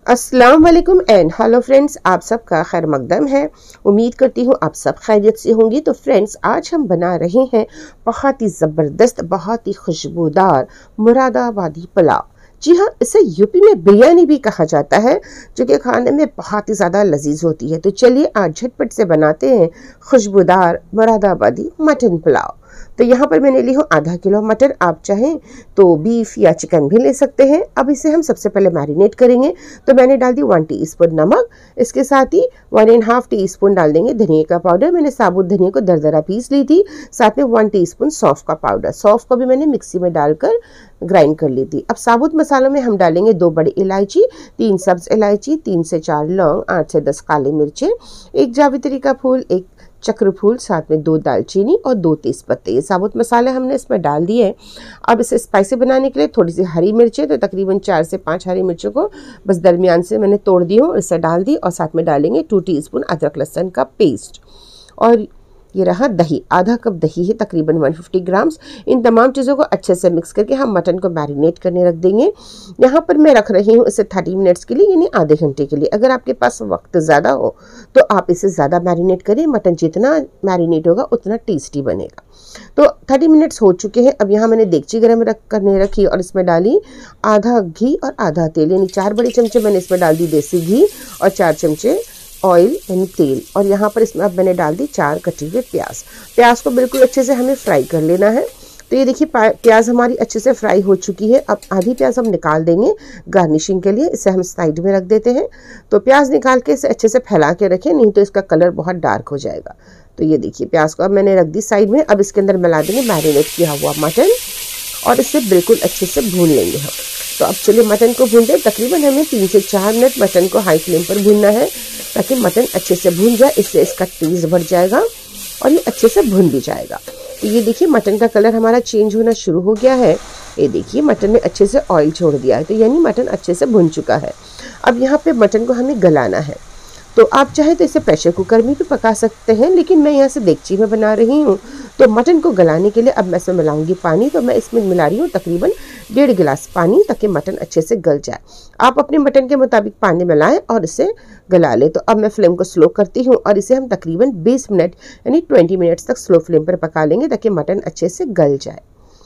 अस्सलाम वालेकुम and hello friends, आप सबका खैर मकदम है। उम्मीद करती हूँ आप सब खैरियत से होंगी। तो फ्रेंड्स, आज हम बना रहे हैं बहुत ही ज़बरदस्त, बहुत ही खुशबूदार मुरादाबादी पुलाव। जी हाँ, इसे यूपी में बिरयानी भी कहा जाता है, जो कि खाने में बहुत ही ज़्यादा लजीज होती है। तो चलिए आज झटपट से बनाते हैं खुशबूदार मुरादाबादी मटन पुलाव। तो यहाँ पर मैंने ली हूँ आधा किलो मटन। आप चाहें तो बीफ या चिकन भी ले सकते हैं। अब इसे हम सबसे पहले मैरिनेट करेंगे। तो मैंने डाल दी 1 टीस्पून नमक, इसके साथ ही 1.5 टीस्पून डाल देंगे धनिया का पाउडर। मैंने साबुत धनिया को दरदरा पीस ली थी। साथ में 1 टीस्पून सौंफ का पाउडर, सौंफ को भी मैंने मिक्सी में डालकर ग्राइंड कर ली थी। अब साबुत मसालों में हम डालेंगे 2 बड़ी इलायची, 3 सब्ज इलायची, 3 से 4 लौंग, 8 से 10 काली मिर्चें, 1 जावित्री का फूल, 1 चक्र फूल, साथ में 2 दालचीनी और 2 तेजपत्ते। ये साबुत मसाले हमने इसमें डाल दिए। अब इसे स्पाइसी बनाने के लिए थोड़ी सी हरी मिर्चें, तो तकरीबन 4 से 5 हरी मिर्चों को बस दरमियान से मैंने तोड़ दी हूँ, इसे डाल दी। और साथ में डालेंगे 2 टीस्पून अदरक लहसुन का पेस्ट। और ये रहा दही, आधा कप दही है, तकरीबन 150 ग्राम्स। इन तमाम चीज़ों को अच्छे से मिक्स करके हम मटन को मैरिनेट करने रख देंगे। यहाँ पर मैं रख रही हूँ इसे 30 मिनट्स के लिए, यानी आधे घंटे के लिए। अगर आपके पास वक्त ज़्यादा हो तो आप इसे ज़्यादा मैरिनेट करें। मटन जितना मैरिनेट होगा उतना टेस्टी बनेगा। तो 30 मिनट्स हो चुके हैं। अब यहाँ मैंने देगची गर्म करने रखी और इसमें डाली आधा घी और आधा तेल, यानी 4 बड़े चमचे मैंने इसमें डाल दी देसी घी और 4 चमचे ऑयल यानी तेल। और यहाँ पर इसमें अब मैंने डाल दी 4 कटे हुए प्याज। प्याज को बिल्कुल अच्छे से हमें फ्राई कर लेना है। तो ये देखिए प्याज हमारी अच्छे से फ्राई हो चुकी है। अब आधी प्याज हम निकाल देंगे गार्निशिंग के लिए। इसे हम साइड में रख देते हैं। तो प्याज निकाल के इसे अच्छे से फैला के रखें, नहीं तो इसका कलर बहुत डार्क हो जाएगा। तो ये देखिए प्याज को अब मैंने रख दी साइड में। अब इसके अंदर मिला देंगे मैरिनेट किया हुआ मटन और इसे बिल्कुल अच्छे से भून लेंगे हम। तो अब चलिए मटन को भून दें। तकरीबन हमें 3 से 4 मिनट मटन को हाई फ्लेम पर भूनना है, ताकि मटन अच्छे से भून जाए। इससे इसका टेस्ट बढ़ जाएगा और ये अच्छे से भून भी जाएगा। तो ये देखिए मटन का कलर हमारा चेंज होना शुरू हो गया है। ये देखिए मटन ने अच्छे से ऑयल छोड़ दिया है, तो यानी मटन अच्छे से भुन चुका है। अब यहाँ पे मटन को हमें गलाना है। तो आप चाहे तो इसे प्रेशर कुकर में भी पका सकते हैं, लेकिन मैं यहाँ से देगची में बना रही हूँ। तो मटन को गलाने के लिए अब मैं इसमें मिलाऊंगी पानी। तो मैं इसमें मिला रही हूँ तकरीबन 1.5 गिलास पानी, ताकि मटन अच्छे से गल जाए। आप अपने मटन के मुताबिक पानी मिलाएं और इसे गला लें। तो अब मैं फ्लेम को स्लो करती हूँ और इसे हम तकरीबन 20 मिनट यानी 20 मिनट्स तक स्लो फ्लेम पर पका लेंगे, ताकि मटन अच्छे से गल जाए।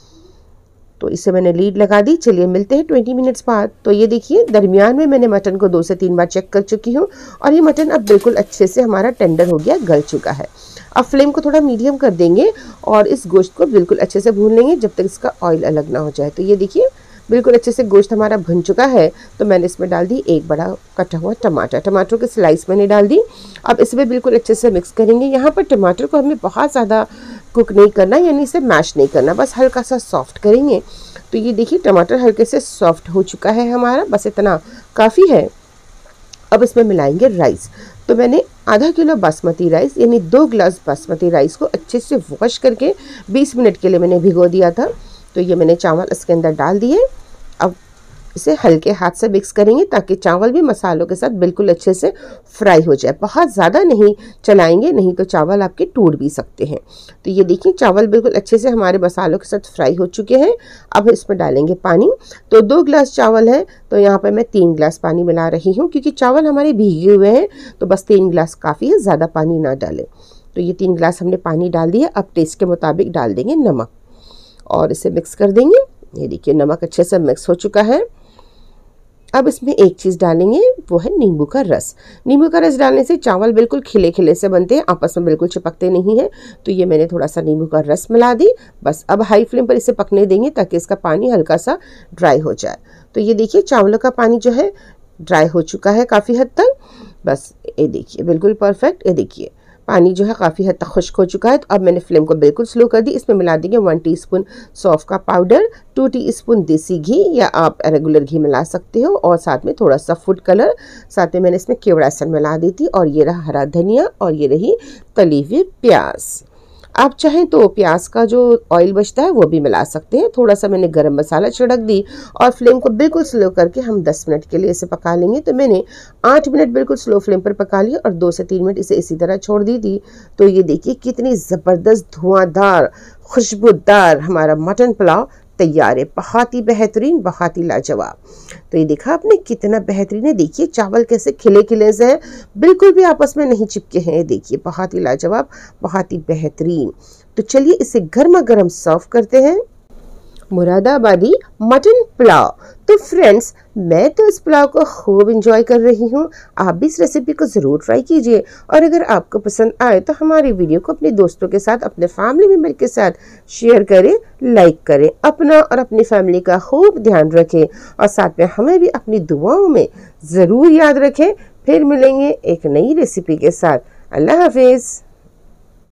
तो इसे मैंने लीड लगा दी। चलिए मिलते हैं 20 मिनट्स बाद। तो ये देखिए दरमियान में मैंने मटन को 2 से 3 बार चेक कर चुकी हूँ और ये मटन अब बिल्कुल अच्छे से हमारा टेंडर हो गया, गल चुका है। अब फ्लेम को थोड़ा मीडियम कर देंगे और इस गोश्त को बिल्कुल अच्छे से भून लेंगे जब तक इसका ऑयल अलग ना हो जाए। तो ये देखिए बिल्कुल अच्छे से गोश्त हमारा भुन चुका है। तो मैंने इसमें डाल दी 1 बड़ा कटा हुआ टमाटर, टमाटर की स्लाइस मैंने डाल दी। अब इसमें बिल्कुल अच्छे से मिक्स करेंगे। यहाँ पर टमाटर को हमें बहुत ज़्यादा कुक नहीं करना, यानी इसे मैश नहीं करना, बस हल्का सा सॉफ्ट करेंगे। तो ये देखिए टमाटर हल्के से सॉफ्ट हो चुका है हमारा, बस इतना काफ़ी है। अब इसमें मिलाएंगे राइस। तो मैंने आधा किलो बासमती राइस यानी 2 गिलास बासमती राइस को अच्छे से वॉश करके 20 मिनट के लिए मैंने भिगो दिया था। तो ये मैंने चावल इसके अंदर डाल दिए। अब इसे हल्के हाथ से मिक्स करेंगे, ताकि चावल भी मसालों के साथ बिल्कुल अच्छे से फ्राई हो जाए। बहुत ज़्यादा नहीं चलाएंगे, नहीं तो चावल आपके टूट भी सकते हैं। तो ये देखिए चावल बिल्कुल अच्छे से हमारे मसालों के साथ फ्राई हो चुके हैं। अब इसमें डालेंगे पानी। तो 2 गिलास चावल है, तो यहाँ पर मैं 3 गिलास पानी मिला रही हूँ, क्योंकि चावल हमारे भीगे हुए हैं। तो बस 3 गिलास काफ़ी है, ज़्यादा पानी ना डालें। तो ये 3 गिलास हमने पानी डाल दिया। अब टेस्ट के मुताबिक डाल देंगे नमक और इसे मिक्स कर देंगे। ये देखिए नमक अच्छे से मिक्स हो चुका है। अब इसमें एक चीज़ डालेंगे, वो है नींबू का रस। नींबू का रस डालने से चावल बिल्कुल खिले खिले से बनते हैं, आपस में बिल्कुल चिपकते नहीं हैं। तो ये मैंने थोड़ा सा नींबू का रस मिला दी। बस अब हाई फ्लेम पर इसे पकने देंगे, ताकि इसका पानी हल्का सा ड्राई हो जाए। तो ये देखिए चावलों का पानी जो है ड्राई हो चुका है काफ़ी हद तक। बस ये देखिए बिल्कुल परफेक्ट। ये देखिए पानी जो है काफ़ी हद तक खुश्क हो चुका है। तो अब मैंने फ्लेम को बिल्कुल स्लो कर दी। इसमें मिला देंगे 1 टीस्पून सौंफ का पाउडर, 2 टीस्पून देसी घी या आप रेगुलर घी मिला सकते हो, और साथ में थोड़ा सा फूड कलर। साथ में मैंने इसमें केवड़ा सन मिला दी थी। और ये रहा हरा धनिया और ये रही तली हुई प्याज। आप चाहें तो प्याज का जो ऑयल बचता है वो भी मिला सकते हैं। थोड़ा सा मैंने गरम मसाला छिड़क दी और फ्लेम को बिल्कुल स्लो करके हम 10 मिनट के लिए इसे पका लेंगे। तो मैंने 8 मिनट बिल्कुल स्लो फ्लेम पर पका लिया और 2 से 3 मिनट इसे इसी तरह छोड़ दी थी। तो ये देखिए कितनी ज़बरदस्त धुआंधार खुशबूदार हमारा मटन पुलाव तैयार है। बहुत ही बेहतरीन, बहुत ही लाजवाब। तो ये देखा आपने कितना बेहतरीन है। देखिए चावल कैसे खिले खिले से हैं, बिल्कुल भी आपस में नहीं चिपके हैं। देखिए बहुत ही लाजवाब, बहुत ही बेहतरीन। तो चलिए इसे गर्मा गर्म सर्व करते हैं। मुरादाबादी मटन पुलाव। तो फ्रेंड्स मैं तो इस पुलाव को खूब इंजॉय कर रही हूँ। आप भी इस रेसिपी को ज़रूर ट्राई कीजिए और अगर आपको पसंद आए तो हमारी वीडियो को अपने दोस्तों के साथ, अपने फैमिली मेम्बर के साथ शेयर करें, लाइक करें। अपना और अपनी फैमिली का खूब ध्यान रखें और साथ में हमें भी अपनी दुआओं में ज़रूर याद रखें। फिर मिलेंगे एक नई रेसिपी के साथ। अल्लाह हाफिज़।